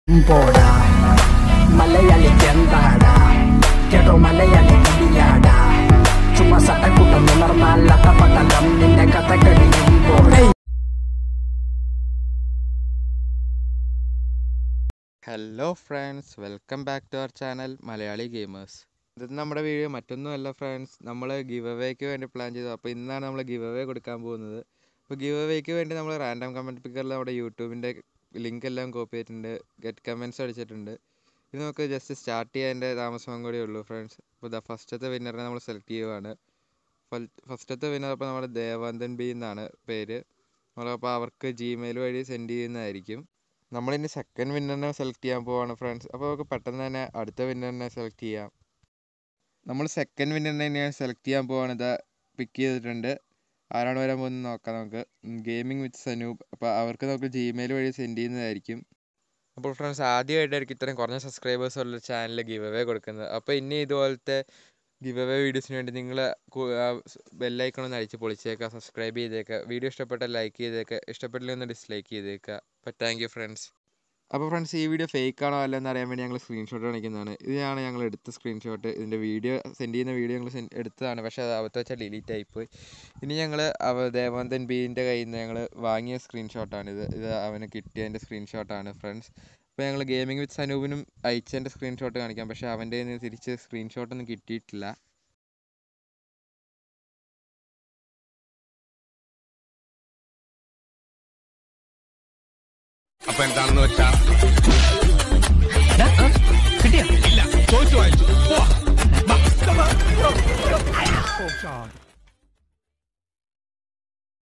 പോടാ മലയാളി എന്താടാ കേട്ടോ മലയാളി കുടിയാടാ ചുമ്മാ സട്ടക്കൂട്ടം ഉണർന്നാലത്ത പട്ടം നിന്റെ കഥകളിയും പോടേ. Hello friends, welcome back to our channel Malayali gamers. ഇത് നമ്മുടെ വീഡിയോ മറ്റൊന്നുമല്ല ഫ്രണ്ട്സ്, നമ്മൾ ഗിവ് അവേക്ക് വേണ്ടി പ്ലാൻ ചെയ്തു. അപ്പോൾ ഇന്നാണ് നമ്മൾ ഗിവ് അവേ കൊടുക്കാൻ പോകുന്നത്. അപ്പോൾ ഗിവ് അവേക്ക് വേണ്ടി നമ്മൾ റാൻഡം കമൻറ്റ് പിക്കറിൽ നമ്മുടെ യൂട്യൂബിൻ്റെ ലിങ്ക് എല്ലാം കോപ്പി ചെയ്തിട്ടുണ്ട്, ഗെറ്റ് കമൻറ്റ്സ് അടിച്ചിട്ടുണ്ട്. ഇത് നമുക്ക് ജസ്റ്റ് സ്റ്റാർട്ട് ചെയ്യാൻ്റെ താമസം കൂടെ ഉള്ളൂ ഫ്രണ്ട്സ്. അപ്പോൾ ഫസ്റ്റത്തെ വിന്നറിനെ നമ്മൾ സെലക്ട് ചെയ്യുവാണ്. ഫസ്റ്റത്തെ വിന്നർ അപ്പോൾ നമ്മുടെ ദേവാന്തൻ ബി എന്നാണ് പേര്. നമ്മളപ്പോൾ അവർക്ക് ജിമെയിൽ വഴി സെൻഡ് ചെയ്യുന്നതായിരിക്കും. നമ്മളിനി സെക്കൻഡ് വിന്നറിനെ സെലക്ട് ചെയ്യാൻ പോവാണ് ഫ്രണ്ട്സ്. അപ്പോൾ നമുക്ക് പെട്ടെന്ന് തന്നെ അടുത്ത വിന്നറിനെ സെലക്ട് ചെയ്യാം. നമ്മൾ സെക്കൻഡ് വിന്നറിനെ തന്നെയാണ് സെലക്ട് ചെയ്യാൻ പോവാണ്. ഇതാ പിക്ക് ചെയ്തിട്ടുണ്ട്. ആരാണ് വരാൻ പോകുന്നത് നോക്കാം നമുക്ക്. Gaming with Sanoop. അപ്പോൾ അവർക്ക് നമുക്ക് ജിമെയിൽ വഴി സെൻഡ് ചെയ്യുന്നതായിരിക്കും. അപ്പോൾ ഫ്രണ്ട്സ്, ആദ്യമായിട്ടായിരിക്കും ഇത്രയും കുറഞ്ഞ സബ്സ്ക്രൈബേഴ്സ് ഉള്ള ചാനലിൽ ഗിവ് അവേ കൊടുക്കുന്നത്. അപ്പോൾ ഇനി ഇതുപോലത്തെ ഗിവ് അവേ വീഡിയോസിന് വേണ്ടി നിങ്ങൾ ബെല്ലൈക്കണൊന്ന് അടിച്ച് പൊളിച്ചേക്കുക, സബ്സ്ക്രൈബ് ചെയ്തേക്കുക. വീഡിയോ ഇഷ്ടപ്പെട്ടാൽ ലൈക്ക് ചെയ്തേക്കുക, ഇഷ്ടപ്പെട്ടില്ലെന്ന് ഡിസ്ലൈക്ക് ചെയ്തേക്കുക. അപ്പോൾ താങ്ക് യു ഫ്രണ്ട്സ്. അപ്പോൾ ഫ്രണ്ട്സ്, ഈ വീഡിയോ ഫേക്ക് ആണോ അല്ലെന്ന് അറിയാൻ വേണ്ടി ഞങ്ങൾ സ്ക്രീൻഷോട്ട് കാണിക്കുന്നതാണ്. ഇതാണ് ഞങ്ങൾ എടുത്ത സ്ക്രീൻഷോട്ട്. ഇതിൻ്റെ വീഡിയോ സെൻഡ് ചെയ്യുന്ന വീഡിയോ ഞങ്ങൾ എടുത്തതാണ്, പക്ഷേ അത് അബദ്ധം വെച്ചാൽ ഡിലീറ്റ് ആയിപ്പോയി. ഇനി ഞങ്ങൾ ദേവാന്തൻ ബീൻ്റെ കയ്യിൽ നിന്ന് ഞങ്ങൾ വാങ്ങിയ സ്ക്രീൻഷോട്ടാണിത്. ഇത് അവന് കിട്ടിയതിൻ്റെ സ്ക്രീൻഷോട്ടാണ് ഫ്രണ്ട്സ്. അപ്പോൾ ഞങ്ങൾ ഗെയിമിംഗ് വിത്ത് സനൂപിനും അയച്ചതിൻ്റെ സ്ക്രീൻഷോട്ട് കാണിക്കാം, പക്ഷേ അവൻ്റെ കയ്യിൽ നിന്ന് തിരിച്ച് സ്ക്രീൻഷോട്ടൊന്നും കിട്ടിയിട്ടില്ല. അപ്പൊ എന്താണെന്ന് വെച്ചാ കിട്ടിയോ? ഇല്ല, ചോദിച്ചു വായിച്ചു.